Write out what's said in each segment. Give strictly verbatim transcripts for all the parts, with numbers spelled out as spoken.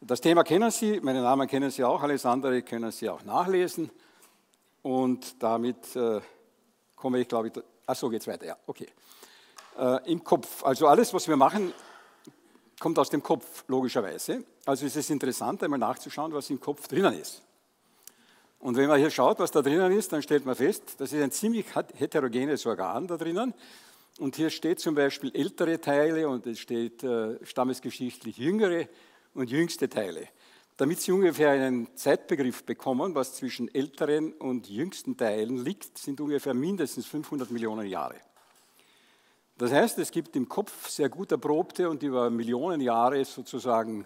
Das Thema kennen Sie, meinen Namen kennen Sie auch, alles andere können Sie auch nachlesen. Und damit äh, komme ich, glaube ich, ach so, geht's weiter, ja, okay. Äh, Im Kopf, also alles, was wir machen, kommt aus dem Kopf, logischerweise. Also ist es interessant, einmal nachzuschauen, was im Kopf drinnen ist. Und wenn man hier schaut, was da drinnen ist, dann stellt man fest, das ist ein ziemlich heterogenes Organ da drinnen. Und hier steht zum Beispiel ältere Teile und es steht äh, stammesgeschichtlich jüngere und jüngste Teile. Damit Sie ungefähr einen Zeitbegriff bekommen, was zwischen älteren und jüngsten Teilen liegt, sind ungefähr mindestens fünfhundert Millionen Jahre. Das heißt, es gibt im Kopf sehr gut erprobte und über Millionen Jahre sozusagen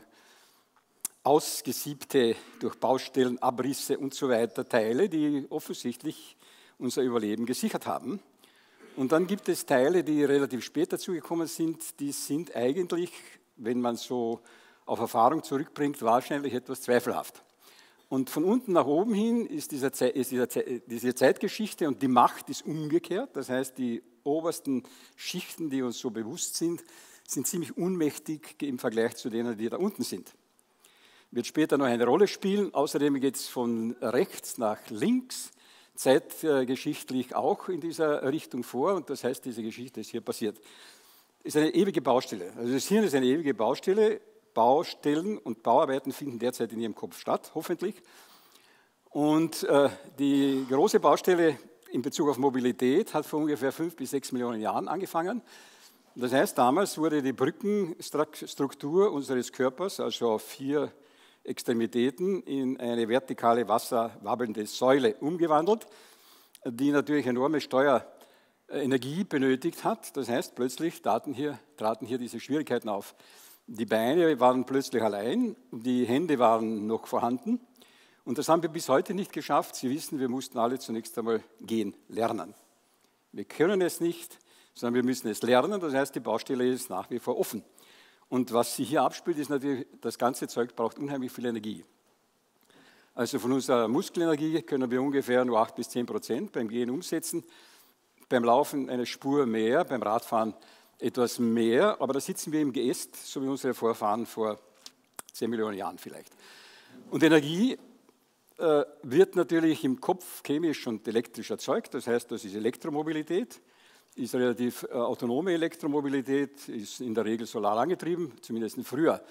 ausgesiebte durch Baustellen, Abrisse und so weiter Teile, die offensichtlich unser Überleben gesichert haben. Und dann gibt es Teile, die relativ spät dazugekommen sind, die sind eigentlich, wenn man so auf Erfahrung zurückbringt, wahrscheinlich etwas zweifelhaft. Und von unten nach oben hin ist, dieser Ze ist dieser Ze diese Zeitgeschichte und die Macht ist umgekehrt. Das heißt, die obersten Schichten, die uns so bewusst sind, sind ziemlich unmächtig im Vergleich zu denen, die da unten sind. Wird später noch eine Rolle spielen. Außerdem geht es von rechts nach links, zeitgeschichtlich auch in dieser Richtung vor. Und das heißt, diese Geschichte ist hier passiert. Ist eine ewige Baustelle. Also das Hirn ist eine ewige Baustelle. Baustellen und Bauarbeiten finden derzeit in Ihrem Kopf statt, hoffentlich. Und äh, die große Baustelle in Bezug auf Mobilität hat vor ungefähr fünf bis sechs Millionen Jahren angefangen. Das heißt, damals wurde die Brückenstruktur unseres Körpers, also auf vier Extremitäten, in eine vertikale wasserwabbelnde Säule umgewandelt, die natürlich enorme Steuerenergie benötigt hat. Das heißt, plötzlich traten hier, traten hier diese Schwierigkeiten auf. Die Beine waren plötzlich allein, die Hände waren noch vorhanden und das haben wir bis heute nicht geschafft. Sie wissen, wir mussten alle zunächst einmal gehen, lernen. Wir können es nicht, sondern wir müssen es lernen, das heißt, die Baustelle ist nach wie vor offen. Und was sich hier abspielt, ist natürlich, das ganze Zeug braucht unheimlich viel Energie. Also von unserer Muskelenergie können wir ungefähr nur acht bis zehn Prozent beim Gehen umsetzen, beim Laufen eine Spur mehr, beim Radfahren etwas mehr, aber da sitzen wir im Geäst, so wie unsere Vorfahren vor zehn Millionen Jahren vielleicht. Und Energie äh, wird natürlich im Kopf chemisch und elektrisch erzeugt, das heißt, das ist Elektromobilität, ist relativ äh, autonome Elektromobilität, ist in der Regel solar angetrieben, zumindest früher.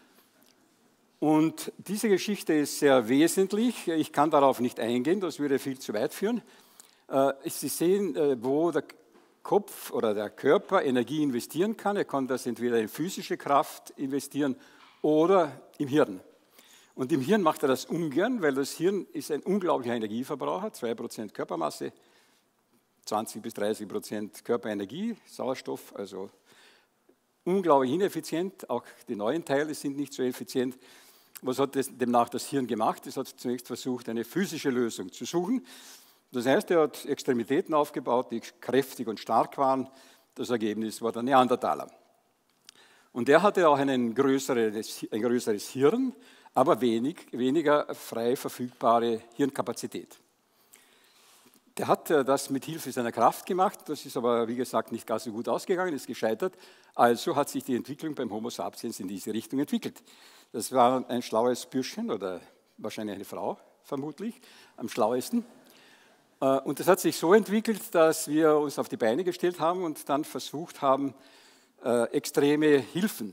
Und diese Geschichte ist sehr wesentlich, ich kann darauf nicht eingehen, das würde viel zu weit führen. Äh, Sie sehen, äh, wo der Kopf oder der Körper Energie investieren kann. Er kann das entweder in physische Kraft investieren oder im Hirn. Und im Hirn macht er das ungern, weil das Hirn ist ein unglaublicher Energieverbraucher, zwei Prozent Körpermasse, zwanzig bis dreißig Prozent Körperenergie, Sauerstoff, also unglaublich ineffizient. Auch die neuen Teile sind nicht so effizient. Was hat das, demnach das Hirn gemacht? Es hat zunächst versucht, eine physische Lösung zu suchen. Das heißt, er hat Extremitäten aufgebaut, die kräftig und stark waren. Das Ergebnis war der Neandertaler. Und er hatte auch einen größeres, ein größeres Hirn, aber wenig, weniger frei verfügbare Hirnkapazität. Der hat das mit Hilfe seiner Kraft gemacht, das ist aber, wie gesagt, nicht ganz so gut ausgegangen, ist gescheitert. Also hat sich die Entwicklung beim Homo sapiens in diese Richtung entwickelt. Das war ein schlaues Bürschchen oder wahrscheinlich eine Frau, vermutlich, am schlauesten. Und das hat sich so entwickelt, dass wir uns auf die Beine gestellt haben und dann versucht haben, extreme Hilfen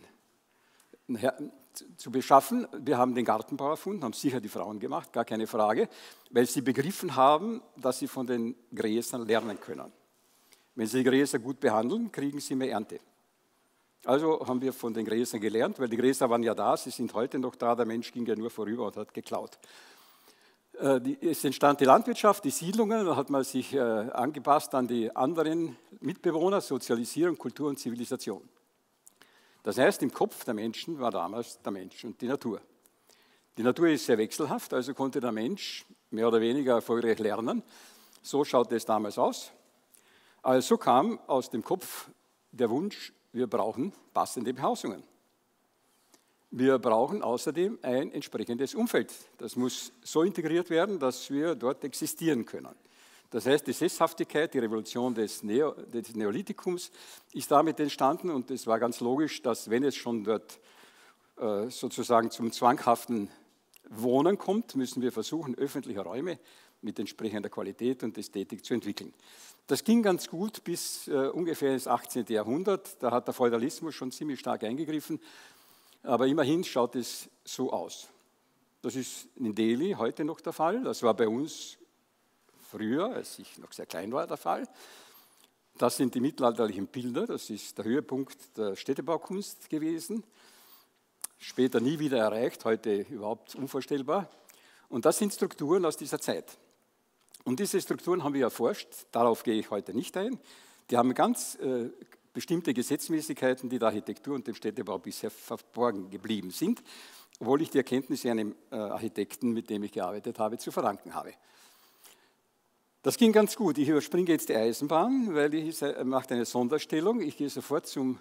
zu beschaffen. Wir haben den Gartenbau erfunden, haben sicher die Frauen gemacht, gar keine Frage, weil sie begriffen haben, dass sie von den Gräsern lernen können. Wenn sie die Gräser gut behandeln, kriegen sie mehr Ernte. Also haben wir von den Gräsern gelernt, weil die Gräser waren ja da, sie sind heute noch da, der Mensch ging ja nur vorüber und hat geklaut. Es entstand die Landwirtschaft, die Siedlungen, da hat man sich angepasst an die anderen Mitbewohner, Sozialisierung, Kultur und Zivilisation. Das heißt, im Kopf der Menschen war damals der Mensch und die Natur. Die Natur ist sehr wechselhaft, also konnte der Mensch mehr oder weniger erfolgreich lernen. So schaute es damals aus. Also kam aus dem Kopf der Wunsch, wir brauchen passende Behausungen. Wir brauchen außerdem ein entsprechendes Umfeld. Das muss so integriert werden, dass wir dort existieren können. Das heißt, die Sesshaftigkeit, die Revolution des, Neo, des Neolithikums ist damit entstanden und es war ganz logisch, dass wenn es schon dort äh, sozusagen zum zwanghaften Wohnen kommt, müssen wir versuchen, öffentliche Räume mit entsprechender Qualität und Ästhetik zu entwickeln. Das ging ganz gut bis äh, ungefähr ins achtzehnten Jahrhundert. Da hat der Feudalismus schon ziemlich stark eingegriffen. Aber immerhin schaut es so aus. Das ist in Delhi heute noch der Fall. Das war bei uns früher, als ich noch sehr klein war, der Fall. Das sind die mittelalterlichen Bilder. Das ist der Höhepunkt der Städtebaukunst gewesen. Später nie wieder erreicht, heute überhaupt unvorstellbar. Und das sind Strukturen aus dieser Zeit. Und diese Strukturen haben wir erforscht, darauf gehe ich heute nicht ein. Die haben ganz äh, bestimmte Gesetzmäßigkeiten, die der Architektur und dem Städtebau bisher verborgen geblieben sind, obwohl ich die Erkenntnisse einem äh, Architekten, mit dem ich gearbeitet habe, zu verdanken habe. Das ging ganz gut. Ich überspringe jetzt die Eisenbahn, weil ich äh, mache eine Sonderstellung. Ich gehe sofort zum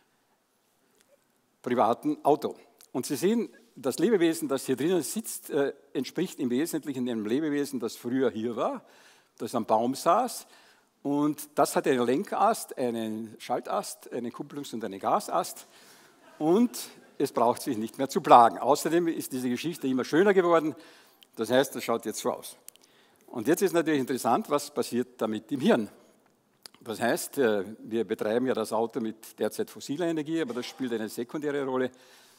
privaten Auto. Und Sie sehen, das Lebewesen, das hier drinnen sitzt, äh, entspricht im Wesentlichen einem Lebewesen, das früher hier war, das am Baum saß. Und das hat einen Lenkast, einen Schaltast, einen Kupplungs- und einen Gasast. Und es braucht sich nicht mehr zu plagen. Außerdem ist diese Geschichte immer schöner geworden. Das heißt, das schaut jetzt so aus. Und jetzt ist natürlich interessant, was passiert damit im Hirn. Das heißt, wir betreiben ja das Auto mit derzeit fossiler Energie, aber das spielt eine sekundäre Rolle.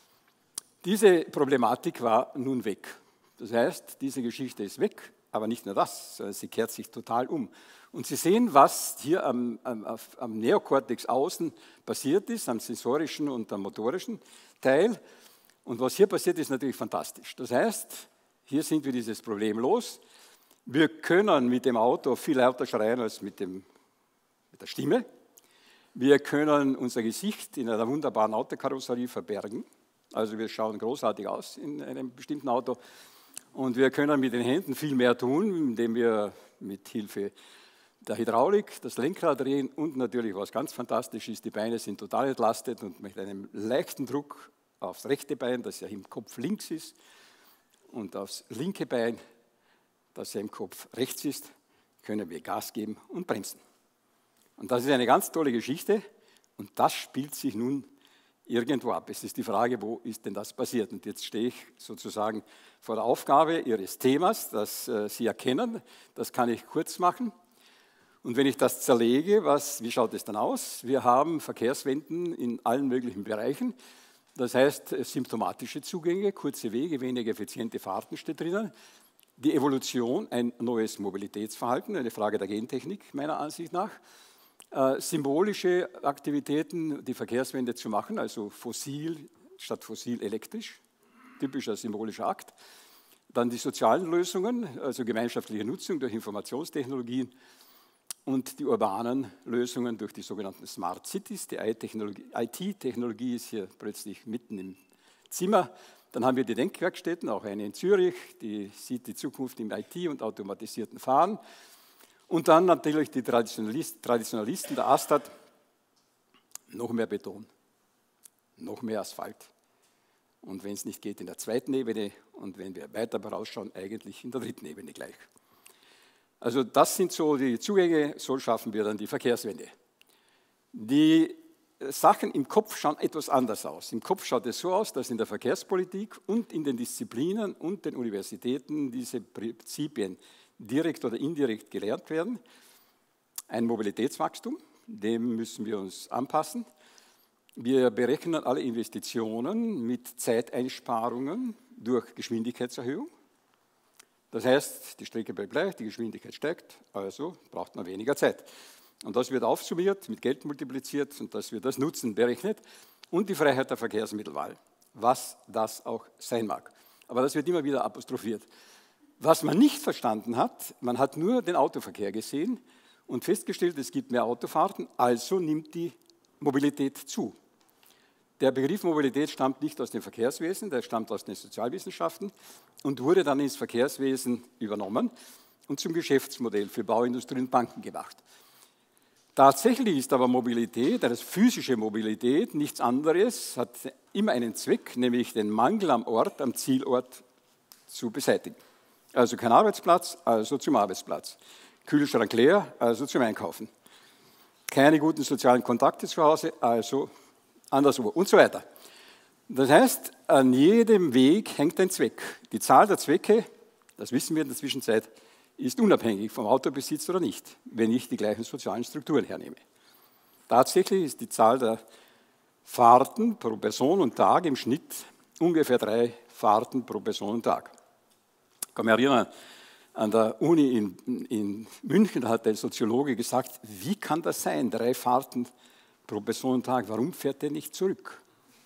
Diese Problematik war nun weg. Das heißt, diese Geschichte ist weg, aber nicht nur das, sondern sie kehrt sich total um. Und Sie sehen, was hier am, am, am Neokortex außen passiert ist, am sensorischen und am motorischen Teil. Und was hier passiert, ist natürlich fantastisch. Das heißt, hier sind wir dieses Problem los. Wir können mit dem Auto viel lauter schreien als mit, dem, mit der Stimme. Wir können unser Gesicht in einer wunderbaren Autokarosserie verbergen. Also wir schauen großartig aus in einem bestimmten Auto. Und wir können mit den Händen viel mehr tun, indem wir mit Hilfe der Hydraulik das Lenkrad drehen und natürlich, was ganz fantastisch ist, die Beine sind total entlastet und mit einem leichten Druck aufs rechte Bein, das ja im Kopf links ist, und aufs linke Bein, das ja im Kopf rechts ist, können wir Gas geben und bremsen. Und das ist eine ganz tolle Geschichte und das spielt sich nun irgendwo ab. Es ist die Frage, wo ist denn das passiert? Und jetzt stehe ich sozusagen vor der Aufgabe Ihres Themas, das äh, Sie erkennen. Das kann ich kurz machen. Und wenn ich das zerlege, was, wie schaut es dann aus? Wir haben Verkehrswenden in allen möglichen Bereichen. Das heißt, symptomatische Zugänge, kurze Wege, weniger effiziente Fahrten steht drinnen. Die Evolution, ein neues Mobilitätsverhalten, eine Frage der Gentechnik meiner Ansicht nach. Äh, symbolische Aktivitäten, die Verkehrswende zu machen, also fossil statt fossil elektrisch, typischer symbolischer Akt. Dann die sozialen Lösungen, also gemeinschaftliche Nutzung durch Informationstechnologien und die urbanen Lösungen durch die sogenannten Smart Cities. Die I T-Technologie ist hier plötzlich mitten im Zimmer. Dann haben wir die Denkwerkstätten, auch eine in Zürich, die sieht die Zukunft im I T und automatisierten Fahren. Und dann natürlich die Traditionalisten, Traditionalisten der Astat, noch mehr Beton, noch mehr Asphalt. Und wenn es nicht geht, in der zweiten Ebene und wenn wir weiter vorausschauen, eigentlich in der dritten Ebene gleich. Also das sind so die Zugänge, so schaffen wir dann die Verkehrswende. Die Sachen im Kopf schauen etwas anders aus. Im Kopf schaut es so aus, dass in der Verkehrspolitik und in den Disziplinen und den Universitäten diese Prinzipien direkt oder indirekt gelehrt werden. Ein Mobilitätswachstum, dem müssen wir uns anpassen. Wir berechnen alle Investitionen mit Zeiteinsparungen durch Geschwindigkeitserhöhung. Das heißt, die Strecke bleibt gleich, die Geschwindigkeit steigt, also braucht man weniger Zeit. Und das wird aufsummiert, mit Geld multipliziert und das wird das Nutzen berechnet und die Freiheit der Verkehrsmittelwahl, was das auch sein mag. Aber das wird immer wieder apostrophiert. Was man nicht verstanden hat, man hat nur den Autoverkehr gesehen und festgestellt, es gibt mehr Autofahrten, also nimmt die Mobilität zu. Der Begriff Mobilität stammt nicht aus dem Verkehrswesen, der stammt aus den Sozialwissenschaften und wurde dann ins Verkehrswesen übernommen und zum Geschäftsmodell für Bauindustrie und Banken gemacht. Tatsächlich ist aber Mobilität, also physische Mobilität, nichts anderes, hat immer einen Zweck, nämlich den Mangel am Ort, am Zielort zu beseitigen. Also kein Arbeitsplatz, also zum Arbeitsplatz. Kühlschrank leer, also zum Einkaufen. Keine guten sozialen Kontakte zu Hause, also anderswo und so weiter. Das heißt, an jedem Weg hängt ein Zweck. Die Zahl der Zwecke, das wissen wir in der Zwischenzeit, ist unabhängig vom Autobesitz oder nicht, wenn ich die gleichen sozialen Strukturen hernehme. Tatsächlich ist die Zahl der Fahrten pro Person und Tag im Schnitt ungefähr drei Fahrten pro Person und Tag. Ich kann mich erinnern, an der Uni in, in München hat ein Soziologe gesagt, wie kann das sein, drei Fahrten pro Person und Tag, warum fährt der nicht zurück?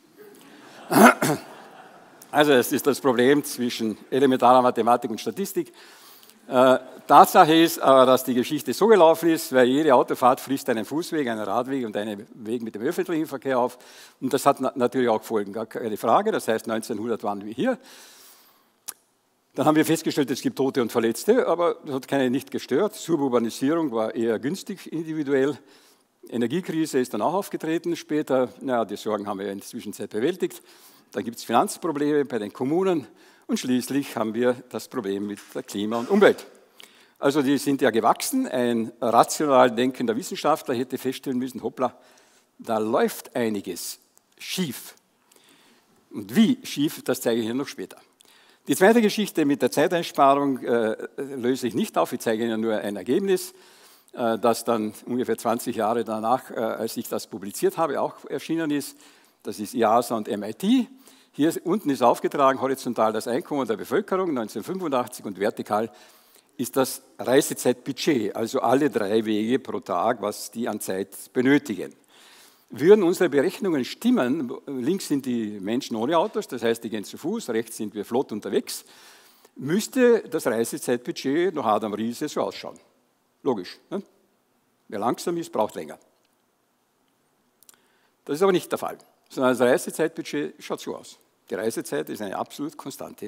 Also es ist das Problem zwischen elementarer Mathematik und Statistik. Äh, Tatsache ist aber, dass die Geschichte so gelaufen ist, weil jede Autofahrt frisst einen Fußweg, einen Radweg und einen Weg mit dem öffentlichen Verkehr auf. Und das hat na natürlich auch Folgen, gar keine Frage. Das heißt, neunzehnhundert waren wir hier. Dann haben wir festgestellt, es gibt Tote und Verletzte, aber das hat keine nicht gestört. Suburbanisierung war eher günstig individuell. Energiekrise ist dann auch aufgetreten. Später, naja, die Sorgen haben wir in der Zwischenzeit bewältigt. Dann gibt es Finanzprobleme bei den Kommunen. Und schließlich haben wir das Problem mit der Klima und Umwelt. Also die sind ja gewachsen. Ein rational denkender Wissenschaftler hätte feststellen müssen, hoppla, da läuft einiges schief. Und wie schief, das zeige ich Ihnen noch später. Die zweite Geschichte mit der Zeiteinsparung äh, löse ich nicht auf. Ich zeige Ihnen nur ein Ergebnis, äh, das dann ungefähr zwanzig Jahre danach, äh, als ich das publiziert habe, auch erschienen ist. Das ist I A S A und M I T. Hier unten ist aufgetragen horizontal das Einkommen der Bevölkerung neunzehnhundertfünfundachtzig und vertikal ist das Reisezeitbudget, also alle drei Wege pro Tag, was die an Zeit benötigen. Würden unsere Berechnungen stimmen, links sind die Menschen ohne Autos, das heißt, die gehen zu Fuß, rechts sind wir flott unterwegs, müsste das Reisezeitbudget nach Adam Riese so ausschauen. Logisch. Ne? Wer langsam ist, braucht länger. Das ist aber nicht der Fall, sondern das Reisezeitbudget schaut so aus. Die Reisezeit ist eine absolut Konstante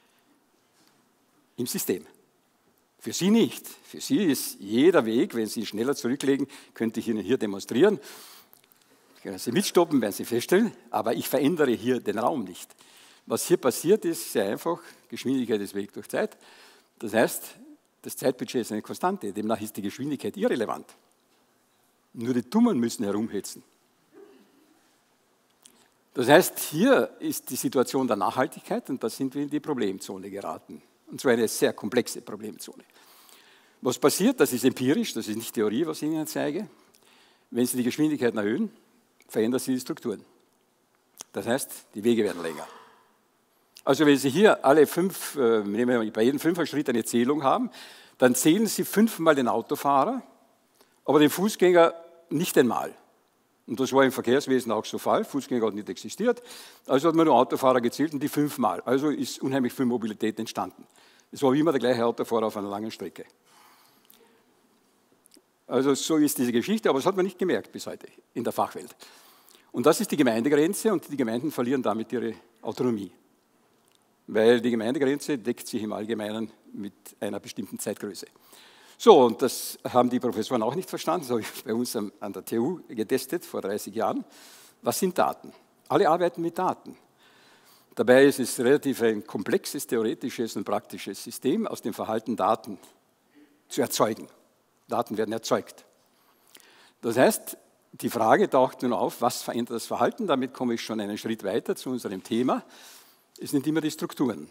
im System. Für Sie nicht. Für Sie ist jeder Weg, wenn Sie schneller zurücklegen, könnte ich Ihnen hier demonstrieren. Können Sie mitstoppen, werden Sie feststellen, aber ich verändere hier den Raum nicht. Was hier passiert ist, sehr einfach, Geschwindigkeit ist Weg durch Zeit. Das heißt, das Zeitbudget ist eine Konstante, demnach ist die Geschwindigkeit irrelevant. Nur die Dummen müssen herumhetzen. Das heißt, hier ist die Situation der Nachhaltigkeit und da sind wir in die Problemzone geraten. Und zwar eine sehr komplexe Problemzone. Was passiert, das ist empirisch, das ist nicht Theorie, was ich Ihnen zeige. Wenn Sie die Geschwindigkeit erhöhen, verändern Sie die Strukturen. Das heißt, die Wege werden länger. Also wenn Sie hier alle fünf, äh, nehmen wir bei jedem Fünfer-Schritt eine Zählung haben, dann zählen Sie fünfmal den Autofahrer, aber den Fußgänger nicht einmal. Und das war im Verkehrswesen auch so Fall. Fußgänger hat nicht existiert. Also hat man nur Autofahrer gezählt und die fünfmal. Also ist unheimlich viel Mobilität entstanden. Es war wie immer der gleiche Autofahrer auf einer langen Strecke. Also so ist diese Geschichte, aber das hat man nicht gemerkt bis heute in der Fachwelt. Und das ist die Gemeindegrenze und die Gemeinden verlieren damit ihre Autonomie. Weil die Gemeindegrenze deckt sich im Allgemeinen mit einer bestimmten Zeitgröße. So, und das haben die Professoren auch nicht verstanden, das habe ich bei uns an der T U getestet vor dreißig Jahren. Was sind Daten? Alle arbeiten mit Daten. Dabei ist es relativ ein komplexes, theoretisches und praktisches System, aus dem Verhalten Daten zu erzeugen. Daten werden erzeugt. Das heißt, die Frage taucht nun auf, was verändert das Verhalten? Damit komme ich schon einen Schritt weiter zu unserem Thema. Es sind immer die Strukturen.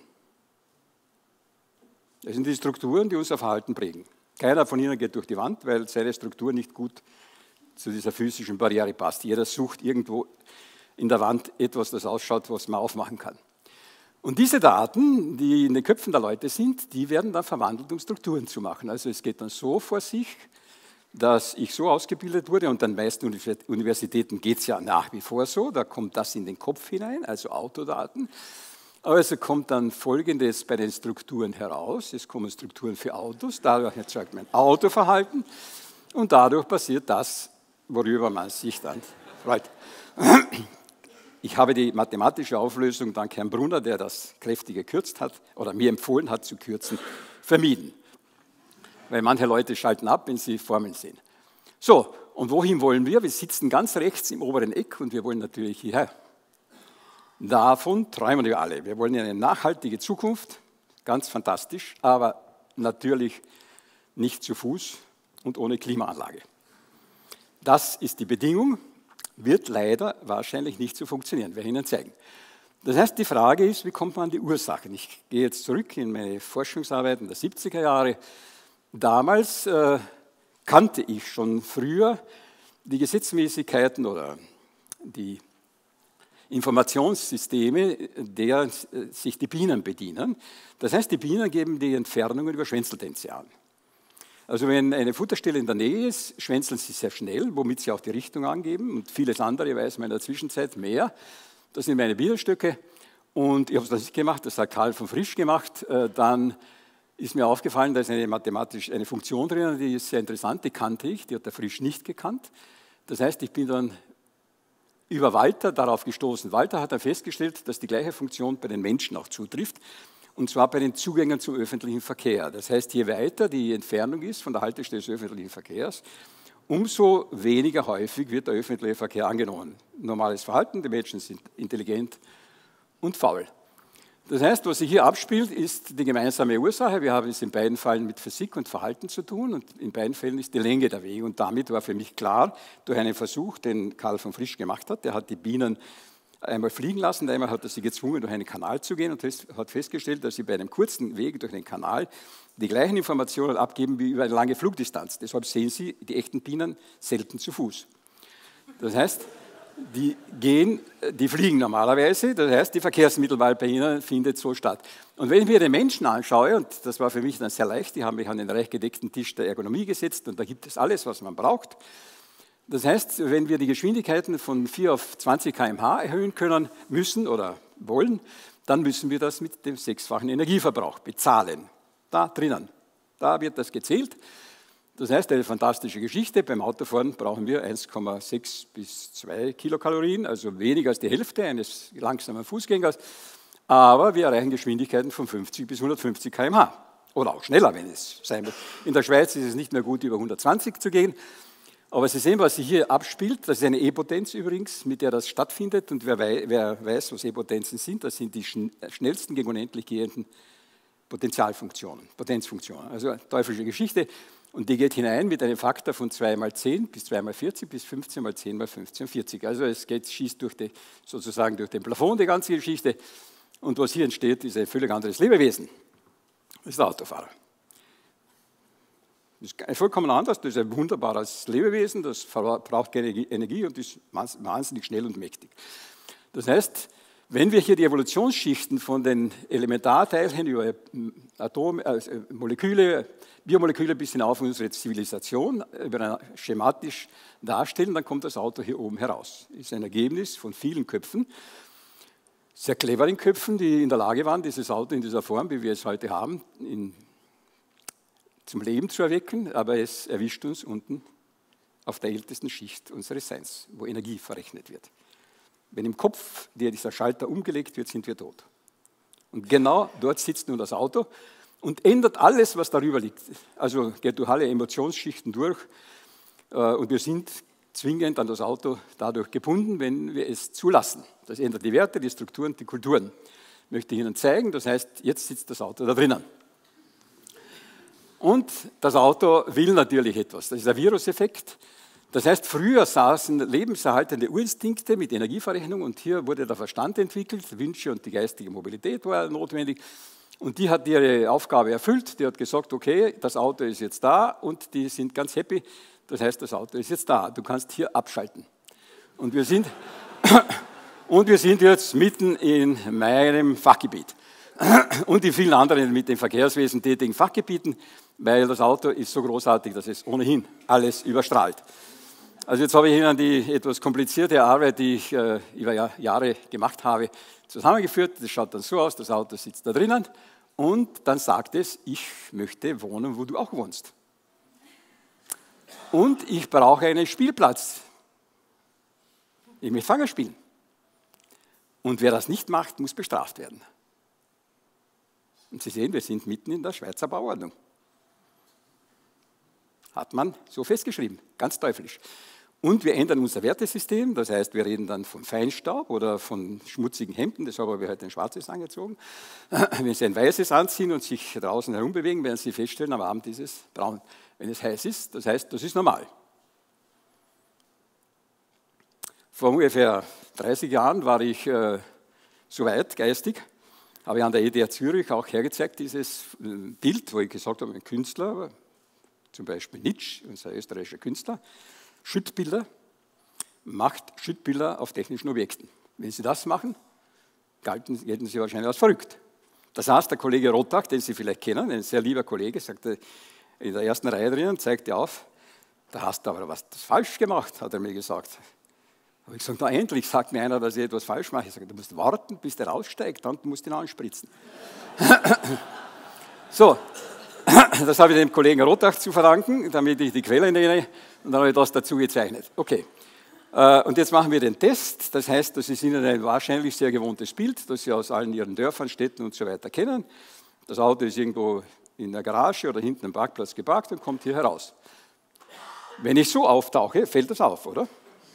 Es sind die Strukturen, die unser Verhalten prägen. Keiner von ihnen geht durch die Wand, weil seine Struktur nicht gut zu dieser physischen Barriere passt. Jeder sucht irgendwo in der Wand etwas, das ausschaut, was man aufmachen kann. Und diese Daten, die in den Köpfen der Leute sind, die werden dann verwandelt, um Strukturen zu machen. Also es geht dann so vor sich, dass ich so ausgebildet wurde, und an den meisten Universitäten geht es ja nach wie vor so, da kommt das in den Kopf hinein, also Autodaten. Aber es kommt dann Folgendes bei den Strukturen heraus. Es kommen Strukturen für Autos, dadurch erzeugt man Autoverhalten und dadurch passiert das, worüber man sich dann freut. Ich habe die mathematische Auflösung dank Herrn Brunner, der das kräftig gekürzt hat oder mir empfohlen hat zu kürzen, vermieden. Weil manche Leute schalten ab, wenn sie Formeln sehen. So, und wohin wollen wir? Wir sitzen ganz rechts im oberen Eck und wir wollen natürlich hierher. Davon träumen wir alle. Wir wollen eine nachhaltige Zukunft, ganz fantastisch, aber natürlich nicht zu Fuß und ohne Klimaanlage. Das ist die Bedingung, wird leider wahrscheinlich nicht so funktionieren, werde ich Ihnen zeigen. Das heißt, die Frage ist, wie kommt man an die Ursachen? Ich gehe jetzt zurück in meine Forschungsarbeiten der siebziger Jahre. Damals äh, kannte ich schon früher die Gesetzmäßigkeiten oder die Informationssysteme, der sich die Bienen bedienen. Das heißt, die Bienen geben die Entfernungen über Schwänzeltänze an. Also wenn eine Futterstelle in der Nähe ist, schwänzeln sie sehr schnell, womit sie auch die Richtung angeben. Und vieles andere weiß man in der Zwischenzeit mehr. Das sind meine Bienenstöcke. Und ich habe es nicht gemacht, das hat Karl von Frisch gemacht. Dann ist mir aufgefallen, da ist eine mathematische eine Funktion drin, die ist sehr interessant, die kannte ich, die hat der Frisch nicht gekannt. Das heißt, ich bin dann über Walter darauf gestoßen. Walter hat dann festgestellt, dass die gleiche Funktion bei den Menschen auch zutrifft, und zwar bei den Zugängen zum öffentlichen Verkehr. Das heißt, je weiter die Entfernung ist von der Haltestelle des öffentlichen Verkehrs, umso weniger häufig wird der öffentliche Verkehr angenommen. Normales Verhalten, die Menschen sind intelligent und faul. Das heißt, was sich hier abspielt, ist die gemeinsame Ursache. Wir haben es in beiden Fällen mit Physik und Verhalten zu tun und in beiden Fällen ist die Länge der Wege. Und damit war für mich klar, durch einen Versuch, den Karl von Frisch gemacht hat, der hat die Bienen einmal fliegen lassen, einmal hat er sie gezwungen, durch einen Kanal zu gehen und hat festgestellt, dass sie bei einem kurzen Weg durch den Kanal die gleichen Informationen abgeben wie über eine lange Flugdistanz. Deshalb sehen Sie die echten Bienen selten zu Fuß. Das heißt, die gehen, die fliegen normalerweise, das heißt, die Verkehrsmittelwahl bei ihnen findet so statt. Und wenn ich mir den Menschen anschaue, und das war für mich dann sehr leicht, die haben mich an den reich gedeckten Tisch der Ergonomie gesetzt und da gibt es alles, was man braucht. Das heißt, wenn wir die Geschwindigkeiten von vier auf zwanzig Kilometer pro Stunde erhöhen können, müssen oder wollen, dann müssen wir das mit dem sechsfachen Energieverbrauch bezahlen. Da drinnen, da wird das gezählt. Das heißt, eine fantastische Geschichte. Beim Autofahren brauchen wir eins Komma sechs bis zwei Kilokalorien, also weniger als die Hälfte eines langsamen Fußgängers. Aber wir erreichen Geschwindigkeiten von fünfzig bis hundertfünfzig Kilometer pro Stunde. Oder auch schneller, wenn es sein muss. In der Schweiz ist es nicht mehr gut, über hundertzwanzig zu gehen. Aber Sie sehen, was sich hier abspielt. Das ist eine E-Potenz übrigens, mit der das stattfindet. Und wer weiß, was E-Potenzen sind, das sind die schnellsten gegen unendlich gehenden Potentialfunktionen, Potenzfunktionen. Also teuflische Geschichte. Und die geht hinein mit einem Faktor von zwei mal zehn bis zwei mal vierzig bis fünfzehn mal zehn mal fünfzehn, vierzig. Also es geht, schießt durch die, sozusagen durch den Plafond die ganze Geschichte. Und was hier entsteht, ist ein völlig anderes Lebewesen. Das ist der Autofahrer. Das ist vollkommen anders, das ist ein wunderbares Lebewesen, das braucht keine Energie und ist wahnsinnig schnell und mächtig. Das heißt, wenn wir hier die Evolutionsschichten von den Elementarteilchen über Atome, also Moleküle, Biomoleküle bis hinauf in unsere Zivilisation über schematisch darstellen, dann kommt das Auto hier oben heraus. Das ist ein Ergebnis von vielen Köpfen, sehr cleveren Köpfen, die in der Lage waren, dieses Auto in dieser Form, wie wir es heute haben, in zum Leben zu erwecken, aber es erwischt uns unten auf der ältesten Schicht unseres Seins, wo Energie verrechnet wird. Wenn im Kopf dieser Schalter umgelegt wird, sind wir tot. Und genau dort sitzt nun das Auto und ändert alles, was darüber liegt. Also geht durch alle Emotionsschichten durch und wir sind zwingend an das Auto dadurch gebunden, wenn wir es zulassen. Das ändert die Werte, die Strukturen, die Kulturen. Möchte ich Ihnen zeigen, das heißt, jetzt sitzt das Auto da drinnen. Und das Auto will natürlich etwas. Das ist der Viruseffekt. Das heißt, früher saßen lebenserhaltende Urinstinkte mit Energieverrechnung und hier wurde der Verstand entwickelt, Wünsche und die geistige Mobilität war notwendig. Und die hat ihre Aufgabe erfüllt. Die hat gesagt, okay, das Auto ist jetzt da und die sind ganz happy. Das heißt, das Auto ist jetzt da. Du kannst hier abschalten. Und wir sind, und wir sind jetzt mitten in meinem Fachgebiet. Und in vielen anderen mit dem Verkehrswesen tätigen Fachgebieten, weil das Auto ist so großartig, dass es ohnehin alles überstrahlt. Also jetzt habe ich Ihnen die etwas komplizierte Arbeit, die ich äh, über Jahre gemacht habe, zusammengeführt. Das schaut dann so aus, das Auto sitzt da drinnen und dann sagt es, ich möchte wohnen, wo du auch wohnst. Und ich brauche einen Spielplatz. Ich möchte Fanger spielen. Und wer das nicht macht, muss bestraft werden. Und Sie sehen, wir sind mitten in der Schweizer Bauordnung. Hat man so festgeschrieben, ganz teuflisch. Und wir ändern unser Wertesystem, das heißt, wir reden dann von Feinstaub oder von schmutzigen Hemden, deshalb habe ich heute ein schwarzes angezogen. Wenn Sie ein weißes anziehen und sich draußen herumbewegen, werden Sie feststellen, am Abend ist es braun. Wenn es heiß ist, das heißt, das ist normal. Vor ungefähr dreißig Jahren war ich äh, Soweit geistig. Habe ich an der E D H Zürich auch hergezeigt, dieses Bild, wo ich gesagt habe, ein Künstler, zum Beispiel Nitsch, unser österreichischer Künstler, Schüttbilder, macht Schüttbilder auf technischen Objekten. Wenn Sie das machen, galten, gelten Sie wahrscheinlich als verrückt. Da saß der Kollege Rottach, den Sie vielleicht kennen, ein sehr lieber Kollege, sagte in der ersten Reihe drinnen, zeigte auf, da hast du aber was falsch gemacht, hat er mir gesagt. Habe ich gesagt, na endlich sagt mir einer, dass ich etwas falsch mache. Ich sage, du musst warten, bis der raussteigt, dann musst du ihn anspritzen. So, das habe ich dem Kollegen Rottach zu verdanken, damit ich die Quelle nenne, und dann habe ich das dazu gezeichnet. Okay, und jetzt machen wir den Test. Das heißt, das ist Ihnen ein wahrscheinlich sehr gewohntes Bild, das Sie aus allen Ihren Dörfern, Städten und so weiter kennen. Das Auto ist irgendwo in der Garage oder hinten am Parkplatz geparkt und kommt hier heraus. Wenn ich so auftauche, fällt das auf, oder?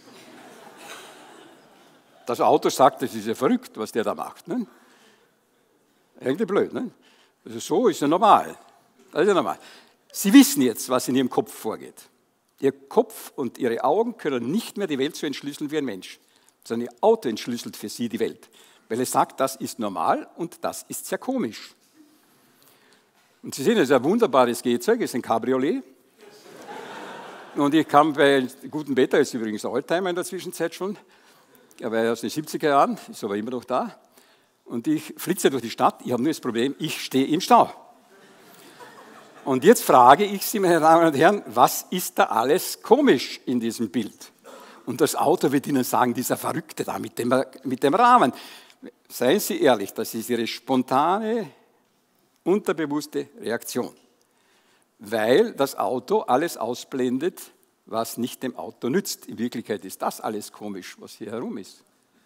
Das Auto sagt, das ist ja verrückt, was der da macht. Ne? Irgendwie blöd. Ne? Also so ist ja normal. Das ist ja normal. Sie wissen jetzt, was in Ihrem Kopf vorgeht. Ihr Kopf und Ihre Augen können nicht mehr die Welt so entschlüsseln wie ein Mensch, sondern Ihr Auto entschlüsselt für Sie die Welt. Weil es sagt, das ist normal und das ist sehr komisch. Und Sie sehen, es ist ein wunderbares Gehzeug, es ist ein Cabriolet. Und ich kam bei gutem Wetter, ist übrigens Oldtimer in der Zwischenzeit schon, er war aus den siebziger Jahren, ist aber immer noch da. Und ich flitze durch die Stadt, ich habe nur das Problem, ich stehe im Stau. Und jetzt frage ich Sie, meine Damen und Herren, was ist da alles komisch in diesem Bild? Und das Auto wird Ihnen sagen, dieser Verrückte da mit dem, mit dem Rahmen. Seien Sie ehrlich, das ist Ihre spontane, unterbewusste Reaktion. Weil das Auto alles ausblendet, was nicht dem Auto nützt. In Wirklichkeit ist das alles komisch, was hier herum ist.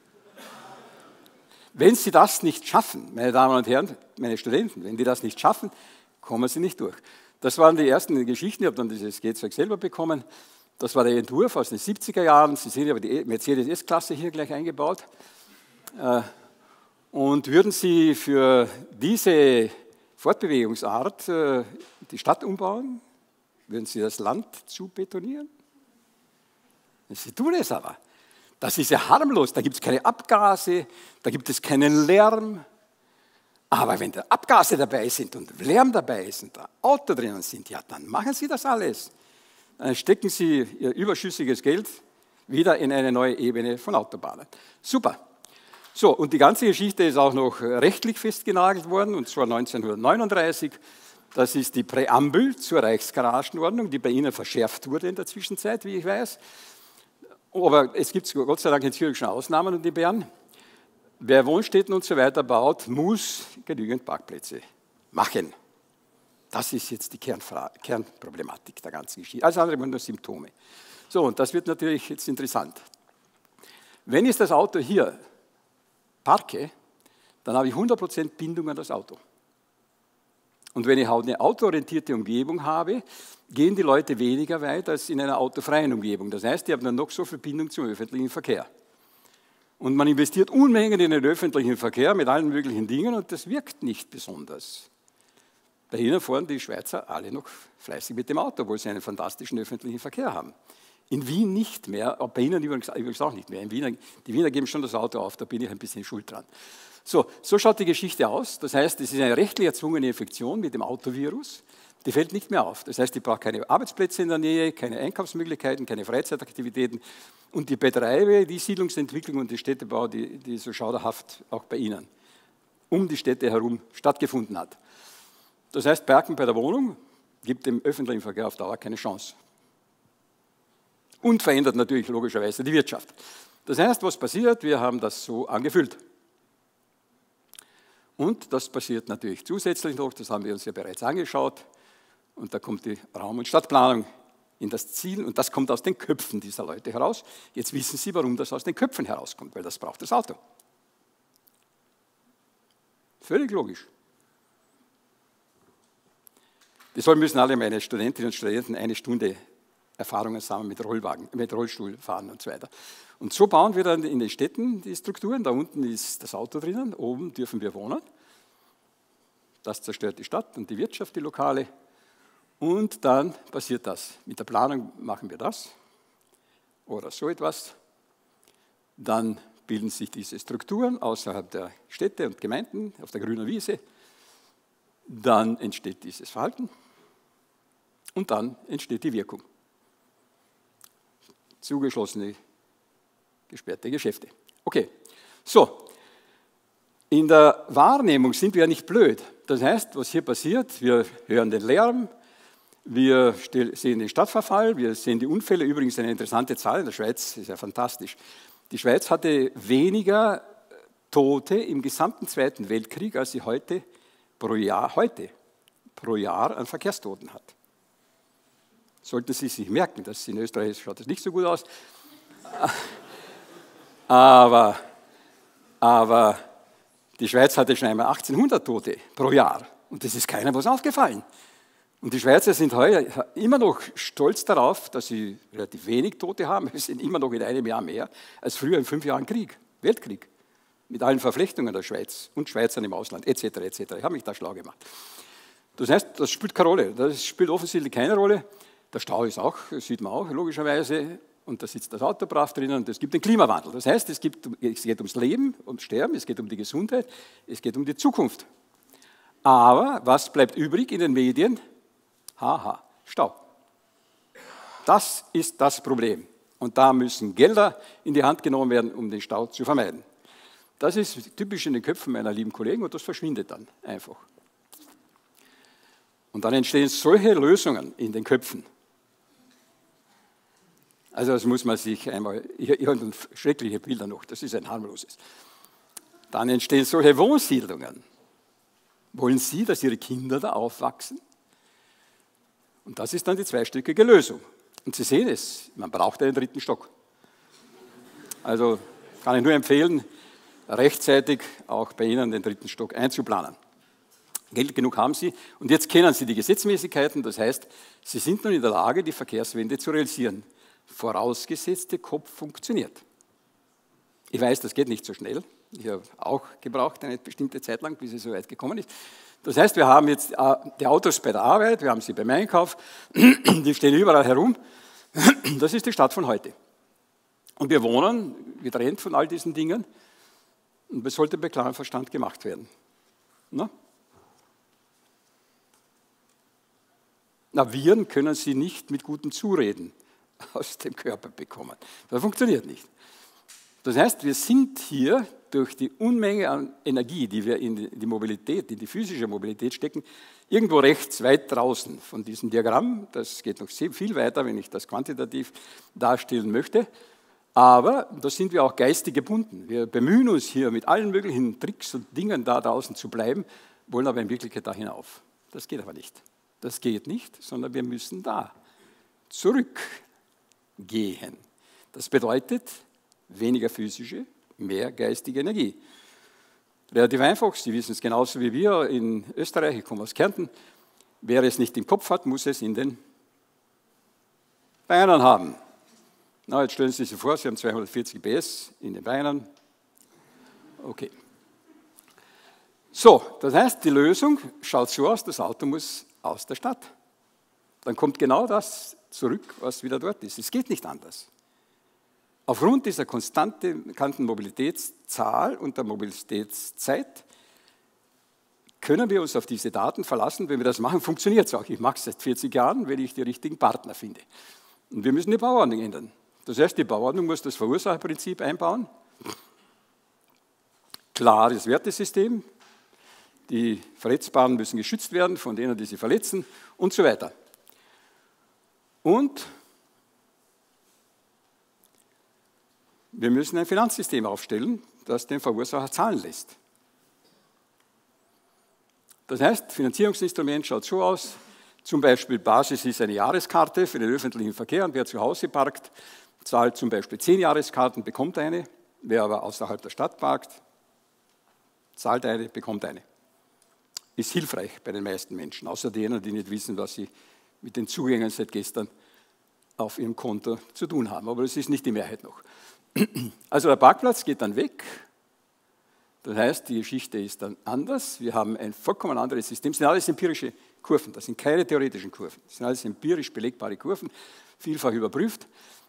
Wenn Sie das nicht schaffen, meine Damen und Herren, meine Studenten, wenn die das nicht schaffen, kommen Sie nicht durch. Das waren die ersten Geschichten, ich habe dann dieses Gehzeug selber bekommen. Das war der Entwurf aus den siebziger Jahren. Sie sehen aber die Mercedes S-Klasse hier gleich eingebaut. Und würden Sie für diese Fortbewegungsart die Stadt umbauen? Würden Sie das Land zubetonieren? Sie tun es aber. Das ist ja harmlos, da gibt es keine Abgase, da gibt es keinen Lärm. Aber wenn da Abgase dabei sind und Lärm dabei ist und da Auto drinnen sind, ja, dann machen Sie das alles. Dann stecken Sie Ihr überschüssiges Geld wieder in eine neue Ebene von Autobahnen. Super. So, und die ganze Geschichte ist auch noch rechtlich festgenagelt worden, und zwar neunzehnhundertneununddreißig. Das ist die Präambel zur Reichsgaragenordnung, die bei Ihnen verschärft wurde in der Zwischenzeit, wie ich weiß. Aber es gibt Gott sei Dank in Zürich schon Ausnahmen und in Bern. Wer Wohnstätten und so weiter baut, muss genügend Parkplätze machen. Das ist jetzt die Kernfrage, Kernproblematik der ganzen Geschichte. Alles andere sind nur Symptome. So, und das wird natürlich jetzt interessant. Wenn ich das Auto hier parke, dann habe ich hundert Prozent Bindung an das Auto. Und wenn ich eine autoorientierte Umgebung habe, gehen die Leute weniger weit als in einer autofreien Umgebung. Das heißt, die haben dann noch so viel Bindung zum öffentlichen Verkehr. Und man investiert Unmengen in den öffentlichen Verkehr mit allen möglichen Dingen und das wirkt nicht besonders. Bei Ihnen fahren die Schweizer alle noch fleißig mit dem Auto, obwohl sie einen fantastischen öffentlichen Verkehr haben. In Wien nicht mehr, bei Ihnen übrigens, übrigens auch nicht mehr. In Wien, die Wiener geben schon das Auto auf, da bin ich ein bisschen schuld dran. So, so schaut die Geschichte aus. Das heißt, es ist eine rechtlich erzwungene Infektion mit dem Autovirus. Die fällt nicht mehr auf. Das heißt, die braucht keine Arbeitsplätze in der Nähe, keine Einkaufsmöglichkeiten, keine Freizeitaktivitäten. Und die Betreibe, die Siedlungsentwicklung und die Städtebau, die, die so schauderhaft auch bei Ihnen um die Städte herum stattgefunden hat. Das heißt, Parken bei der Wohnung gibt dem öffentlichen Verkehr auf Dauer keine Chance. Und verändert natürlich logischerweise die Wirtschaft. Das heißt, was passiert? Wir haben das so angefüllt. Und das passiert natürlich zusätzlich noch, das haben wir uns ja bereits angeschaut. Und da kommt die Raum- und Stadtplanung in das Ziel und das kommt aus den Köpfen dieser Leute heraus. Jetzt wissen Sie, warum das aus den Köpfen herauskommt, weil das braucht das Auto. Völlig logisch. Deshalb müssen alle meine Studentinnen und Studenten eine Stunde Erfahrungen sammeln mit Rollwagen, mit Rollstuhlfahren und so weiter. Und so bauen wir dann in den Städten die Strukturen. Da unten ist das Auto drinnen, oben dürfen wir wohnen. Das zerstört die Stadt und die Wirtschaft, die Lokale. Und dann passiert das. Mit der Planung machen wir das oder so etwas. Dann bilden sich diese Strukturen außerhalb der Städte und Gemeinden auf der grünen Wiese. Dann entsteht dieses Verhalten und dann entsteht die Wirkung. Zugeschlossene, gesperrte Geschäfte. Okay, so. In der Wahrnehmung sind wir ja nicht blöd. Das heißt, was hier passiert, wir hören den Lärm, wir sehen den Stadtverfall, wir sehen die Unfälle. Übrigens eine interessante Zahl in der Schweiz, ist ja fantastisch. Die Schweiz hatte weniger Tote im gesamten Zweiten Weltkrieg, als sie heute pro Jahr, heute pro Jahr an Verkehrstoten hat. Sollten Sie sich merken, dass in Österreich schaut das nicht so gut aus. Aber, aber die Schweiz hatte schon einmal achtzehnhundert Tote pro Jahr und das ist keiner was aufgefallen. Und die Schweizer sind heuer immer noch stolz darauf, dass sie relativ wenig Tote haben. Wir sind immer noch in einem Jahr mehr als früher in fünf Jahren Krieg, Weltkrieg, mit allen Verflechtungen der Schweiz und Schweizern im Ausland, et cetera et cetera. Ich habe mich da schlau gemacht. Das heißt, das spielt keine Rolle. Das spielt offensichtlich keine Rolle. Der Stau ist auch, das sieht man auch logischerweise. Und da sitzt das Auto brav drinnen und es gibt den Klimawandel. Das heißt, es, gibt, es geht ums Leben, ums Sterben, es geht um die Gesundheit, es geht um die Zukunft. Aber was bleibt übrig in den Medien? Haha, Stau. Das ist das Problem. Und da müssen Gelder in die Hand genommen werden, um den Stau zu vermeiden. Das ist typisch in den Köpfen meiner lieben Kollegen und das verschwindet dann einfach. Und dann entstehen solche Lösungen in den Köpfen. Also das muss man sich einmal, ihr habt schreckliche Bilder noch, das ist ein harmloses. Dann entstehen solche Wohnsiedlungen. Wollen Sie, dass Ihre Kinder da aufwachsen? Und das ist dann die zweistöckige Lösung. Und Sie sehen es, man braucht einen dritten Stock. Also kann ich nur empfehlen, rechtzeitig auch bei Ihnen den dritten Stock einzuplanen. Geld genug haben Sie und jetzt kennen Sie die Gesetzmäßigkeiten, das heißt, Sie sind nun in der Lage, die Verkehrswende zu realisieren. Vorausgesetzt, der Kopf funktioniert. Ich weiß, das geht nicht so schnell. Ich habe auch gebraucht eine bestimmte Zeit lang, bis es so weit gekommen ist. Das heißt, wir haben jetzt die Autos bei der Arbeit, wir haben sie beim Einkauf, die stehen überall herum. Das ist die Stadt von heute. Und wir wohnen getrennt von all diesen Dingen und das sollte bei klarem Verstand gemacht werden. Na? Na, Viren können Sie nicht mit gutem Zureden aus dem Körper bekommen. Das funktioniert nicht. Das heißt, wir sind hier durch die Unmenge an Energie, die wir in die Mobilität, in die physische Mobilität stecken, irgendwo rechts, weit draußen von diesem Diagramm. Das geht noch sehr viel weiter, wenn ich das quantitativ darstellen möchte. Aber da sind wir auch geistig gebunden. Wir bemühen uns hier mit allen möglichen Tricks und Dingen da draußen zu bleiben, wollen aber in Wirklichkeit da hinauf. Das geht aber nicht. Das geht nicht, sondern wir müssen da zurückgehen. Das bedeutet weniger physische, mehr geistige Energie. Relativ einfach, Sie wissen es genauso wie wir in Österreich, ich komme aus Kärnten, wer es nicht im Kopf hat, muss es in den Beinen haben. Na, jetzt stellen Sie sich vor, Sie haben zweihundertvierzig P S in den Beinen. Okay. So, das heißt, die Lösung schaut so aus, das Auto muss aus der Stadt. Dann kommt genau das zurück, was wieder dort ist. Es geht nicht anders. Aufgrund dieser konstanten Mobilitätszahl und der Mobilitätszeit können wir uns auf diese Daten verlassen. Wenn wir das machen, funktioniert es auch. Ich mache es seit vierzig Jahren, wenn ich die richtigen Partner finde. Und wir müssen die Bauordnung ändern. Das heißt, die Bauordnung muss das Verursacherprinzip einbauen. Klares Wertesystem. Die Verletzbaren müssen geschützt werden von denen, die sie verletzen und so weiter. Und wir müssen ein Finanzsystem aufstellen, das den Verursacher zahlen lässt. Das heißt, Finanzierungsinstrument schaut so aus, zum Beispiel Basis ist eine Jahreskarte für den öffentlichen Verkehr und wer zu Hause parkt, zahlt zum Beispiel zehn Jahreskarten, bekommt eine, wer aber außerhalb der Stadt parkt, zahlt eine, bekommt eine. Ist hilfreich bei den meisten Menschen, außer denen, die nicht wissen, was sie mit den Zugängen seit gestern auf ihrem Konto zu tun haben. Aber das ist nicht die Mehrheit noch. Also der Parkplatz geht dann weg. Das heißt, die Geschichte ist dann anders. Wir haben ein vollkommen anderes System. Das sind alles empirische Kurven, das sind keine theoretischen Kurven. Das sind alles empirisch belegbare Kurven, vielfach überprüft.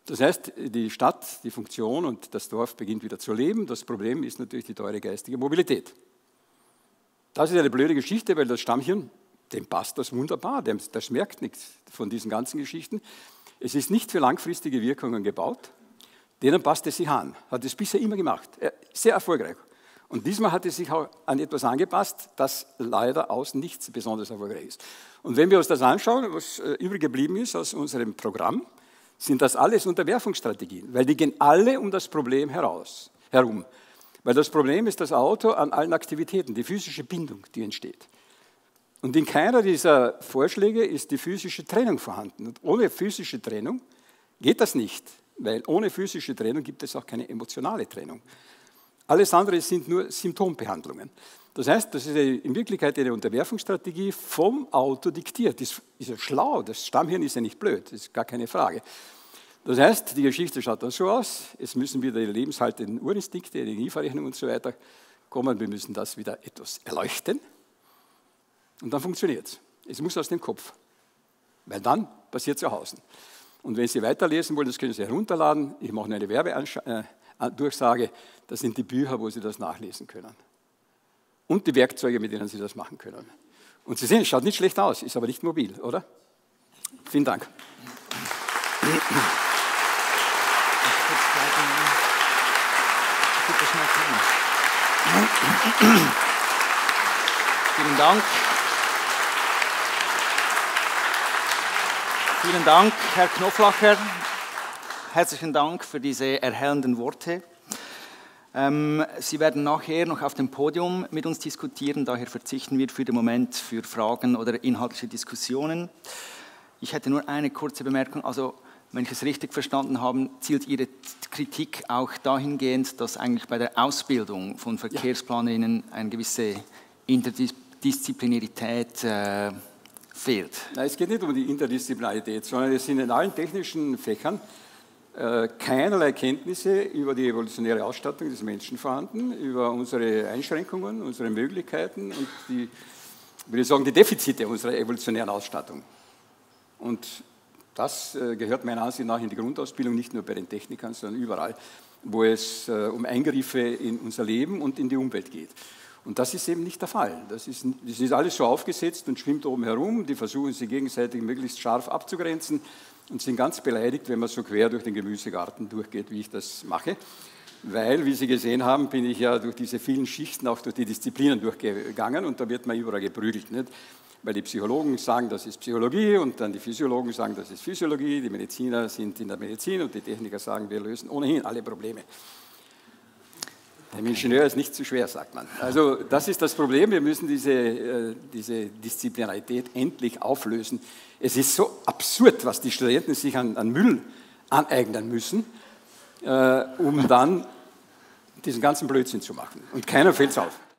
Das heißt, die Stadt, die Funktion und das Dorf beginnt wieder zu leben. Das Problem ist natürlich die teure geistige Mobilität. Das ist eine blöde Geschichte, weil das Stammhirn, dem passt das wunderbar, dem, das merkt nichts von diesen ganzen Geschichten. Es ist nicht für langfristige Wirkungen gebaut, denen passt es sich an, hat es bisher immer gemacht, sehr erfolgreich. Und diesmal hat es sich auch an etwas angepasst, das leider außen nicht besonders erfolgreich ist. Und wenn wir uns das anschauen, was übrig geblieben ist aus unserem Programm, sind das alles Unterwerfungsstrategien, weil die gehen alle um das Problem heraus, herum. Weil das Problem ist das Auto an allen Aktivitäten, die physische Bindung, die entsteht. Und in keiner dieser Vorschläge ist die physische Trennung vorhanden. Und ohne physische Trennung geht das nicht, weil ohne physische Trennung gibt es auch keine emotionale Trennung. Alles andere sind nur Symptombehandlungen. Das heißt, das ist in Wirklichkeit eine Unterwerfungsstrategie vom Auto diktiert. Das ist ja schlau, das Stammhirn ist ja nicht blöd, das ist gar keine Frage. Das heißt, die Geschichte schaut dann so aus, es müssen wieder die lebenshaltenden Urinstinkte, die Energieverrechnung und so weiter kommen, wir müssen das wieder etwas erleuchten und dann funktioniert es. Es muss aus dem Kopf, weil dann passiert es zu Hause. Und wenn Sie weiterlesen wollen, das können Sie herunterladen, ich mache eine Werbedurchsage, das sind die Bücher, wo Sie das nachlesen können. Und die Werkzeuge, mit denen Sie das machen können. Und Sie sehen, es schaut nicht schlecht aus, ist aber nicht mobil, oder? Vielen Dank. Vielen Dank. Vielen Dank, Herr Knoflacher. Herzlichen Dank für diese erhellenden Worte. Ähm, Sie werden nachher noch auf dem Podium mit uns diskutieren, daher verzichten wir für den Moment für Fragen oder inhaltliche Diskussionen. Ich hätte nur eine kurze Bemerkung, also wenn ich es richtig verstanden habe, zielt Ihre Kritik auch dahingehend, dass eigentlich bei der Ausbildung von Verkehrsplanerinnen eine gewisse Interdisziplinarität äh, fehlt. Nein, es geht nicht um die Interdisziplinarität, sondern es sind in allen technischen Fächern äh, keinerlei Kenntnisse über die evolutionäre Ausstattung des Menschen vorhanden, über unsere Einschränkungen, unsere Möglichkeiten und die, würde ich sagen, die Defizite unserer evolutionären Ausstattung. Und das äh, gehört meiner Ansicht nach in die Grundausbildung, nicht nur bei den Technikern, sondern überall, wo es äh, um Eingriffe in unser Leben und in die Umwelt geht. Und das ist eben nicht der Fall. Das ist, das ist alles so aufgesetzt und schwimmt oben herum. Die versuchen sich gegenseitig möglichst scharf abzugrenzen und sind ganz beleidigt, wenn man so quer durch den Gemüsegarten durchgeht, wie ich das mache. Weil, wie Sie gesehen haben, bin ich ja durch diese vielen Schichten auch durch die Disziplinen durchgegangen und da wird man überall geprügelt. Nicht? Weil die Psychologen sagen, das ist Psychologie und dann die Physiologen sagen, das ist Physiologie, die Mediziner sind in der Medizin und die Techniker sagen, wir lösen ohnehin alle Probleme. Dem Ingenieur ist nicht zu schwer, sagt man. Also das ist das Problem, wir müssen diese, äh, diese Disziplinarität endlich auflösen. Es ist so absurd, was die Studenten sich an, an Müll aneignen müssen, äh, um dann diesen ganzen Blödsinn zu machen. Und keiner fällt es auf.